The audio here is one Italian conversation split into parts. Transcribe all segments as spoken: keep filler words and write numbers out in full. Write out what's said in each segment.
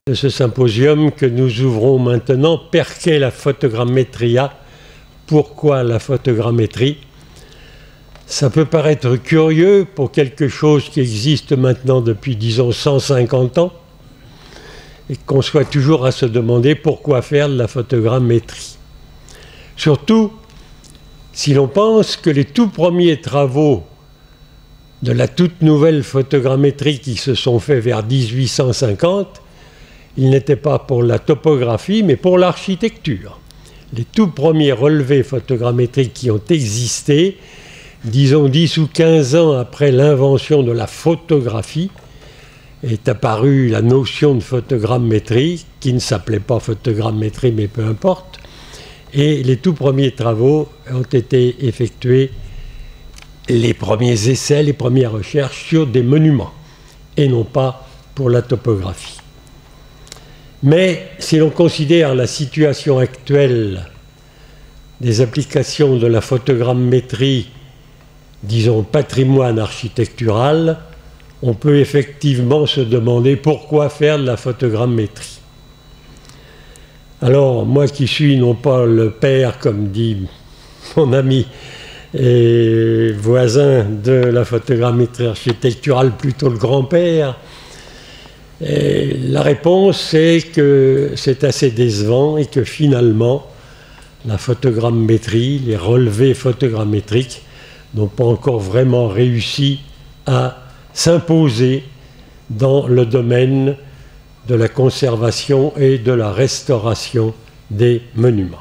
de ce symposium que nous ouvrons maintenant. Perché la fotogrammetria? Pourquoi la photogrammétrie? Ça peut paraître curieux pour quelque chose qui existe maintenant depuis, disons, cent cinquante ans, et qu'on soit toujours à se demander pourquoi faire de la photogrammétrie. Surtout si l'on pense que les tout premiers travaux de la toute nouvelle photogrammétrie qui se sont faits vers mille huit cent cinquante, ils n'étaient pas pour la topographie, mais pour l'architecture. Les tout premiers relevés photogrammétriques qui ont existé, disons dix ou quinze ans après l'invention de la photographie, est apparue la notion de photogrammétrie, qui ne s'appelait pas photogrammétrie, mais peu importe, et les tout premiers travaux ont été effectués, les premiers essais, les premières recherches sur des monuments, et non pas pour la topographie. Mais si l'on considère la situation actuelle des applications de la photogrammétrie, disons patrimoine architectural, on peut effectivement se demander pourquoi faire de la photogrammétrie. Alors, moi qui suis non pas le père, comme dit mon ami et voisin de la photogrammétrie architecturale, plutôt le grand-père, et la réponse est que c'est assez décevant et que finalement, la photogrammétrie, les relevés photogrammétriques n'ont pas encore vraiment réussi à s'imposer dans le domaine de la conservation et de la restauration des monuments.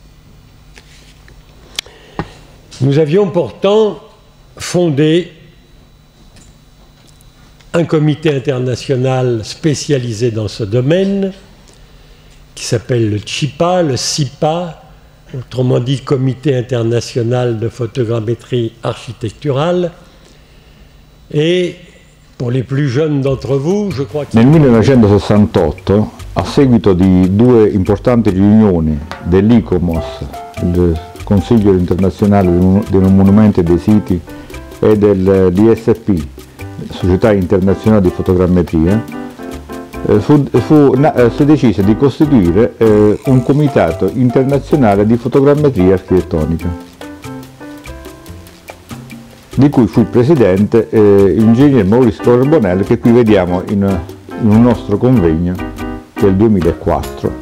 Nous avions pourtant fondé un comité international spécialisé dans ce domaine, qui s'appelle le CIPA, le CIPA, autrement dit Comité international de photogrammétrie architecturale. Et pour les plus jeunes d'entre vous, je crois qu'il... Nel millenovecentosessantotto, a seguito di due importanti riunioni dell'I C O M O S, il Consiglio internazionale dei monumenti e dei siti, e dell'I S P, Società Internazionale di Fotogrammetria, fu, fu, na, si decise di costituire eh, un comitato internazionale di fotogrammetria architettonica, di cui fu il presidente eh, l'ingegner Maurice Corbonel, che qui vediamo in, in un nostro convegno del duemilaquattro.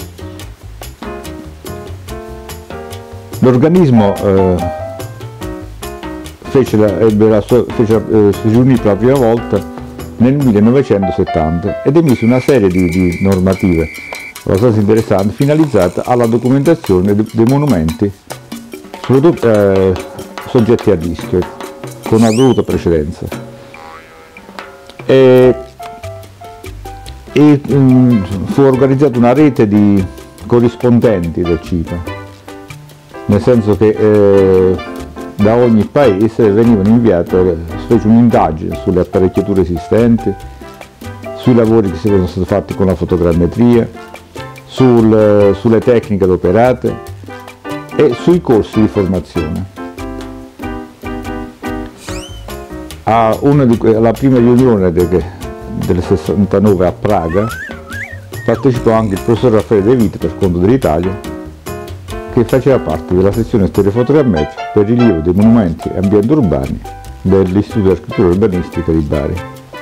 L'organismo eh, fece la, ebbe la sua, fece, eh, si riunì per la prima volta nel millenovecentosettanta ed emise una serie di, di normative abbastanza interessanti finalizzate alla documentazione de, dei monumenti, soprattutto eh, soggetti a rischio, con una dovuta precedenza. E, e mh, fu organizzata una rete di corrispondenti del CIPA, nel senso che eh, da ogni paese venivano inviate, si fece un'indagine sulle apparecchiature esistenti, sui lavori che si erano stati fatti con la fotogrammetria, sul, sulle tecniche adoperate e sui corsi di formazione. A una di, alla prima riunione de, del sessantanove a Praga partecipò anche il professor Raffaele De Vita per conto dell'Italia, che faceva parte della sezione storiefotogrammetrica per rilievo dei monumenti e ambienti urbani dell'Istituto di Architettura Urbanistica di Bari.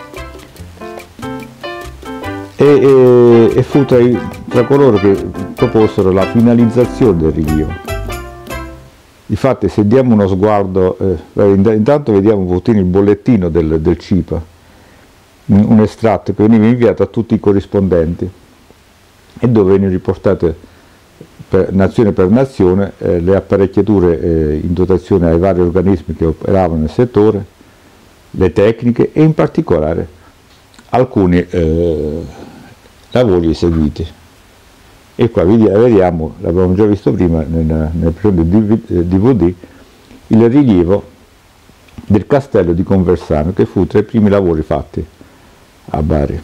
E, e, e fu tra, i, tra coloro che proposero la finalizzazione del rilievo. Infatti, se diamo uno sguardo, eh, intanto vediamo un pochino il bollettino del, del CIPA, un estratto che veniva inviato a tutti i corrispondenti e dove venivano riportate per nazione per nazione eh, le apparecchiature eh, in dotazione ai vari organismi che operavano nel settore, le tecniche e in particolare alcuni eh, lavori eseguiti. E qua vediamo, l'abbiamo già visto prima nel, nel precedente D V D, il rilievo del castello di Conversano, che fu tra i primi lavori fatti a Bari.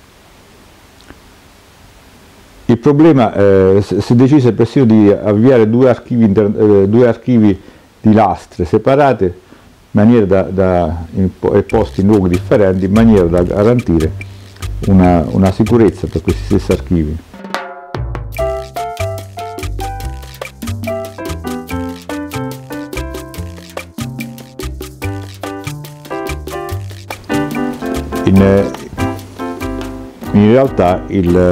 Il problema, eh, si decise persino di avviare due archivi, inter, eh, due archivi di lastre separate in maniera da, da in, e posti in luoghi differenti, in maniera da garantire una, una sicurezza per questi stessi archivi. In, in realtà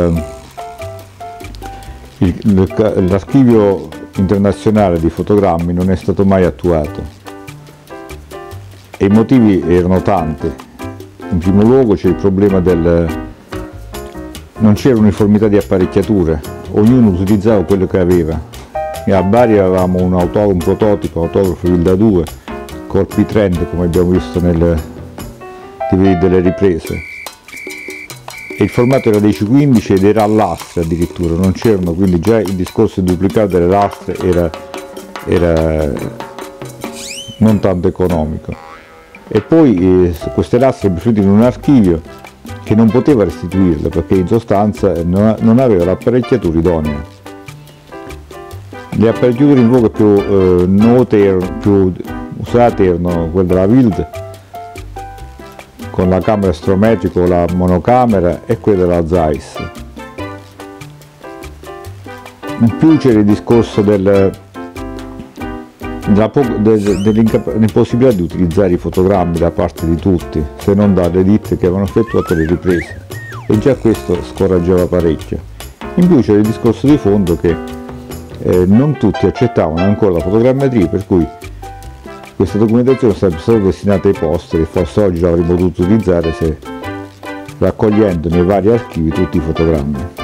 l'archivio internazionale di fotogrammi non è stato mai attuato e i motivi erano tanti. In primo luogo c'è il problema del non c'era uniformità di apparecchiature, ognuno utilizzava quello che aveva. E a Bari avevamo un, auto, un prototipo, autografo Wilda due, corpi trend come abbiamo visto nel D V D delle riprese, e il formato era dieci quindici ed era a lastre addirittura, non c'erano, quindi già il discorso di duplicare delle lastre era, era non tanto economico. E poi eh, queste lastre preferite in un archivio che non poteva restituirle perché in sostanza non, non aveva l'apparecchiatura idonea. Le apparecchiature in voga più eh, note, più usate erano quelle della Wild con la camera astrometrica o la monocamera e quella della Zeiss. In più c'era il discorso del, dell'impossibilità di utilizzare i fotogrammi da parte di tutti, se non dalle ditte che avevano effettuato le riprese, e già questo scoraggiava parecchio. In più c'era il discorso di fondo che eh, non tutti accettavano ancora la fotogrammetria, per cui questa documentazione sarebbe stata destinata ai posteri e forse oggi l'avremmo potuto utilizzare se raccogliendo nei vari archivi tutti i fotogrammi.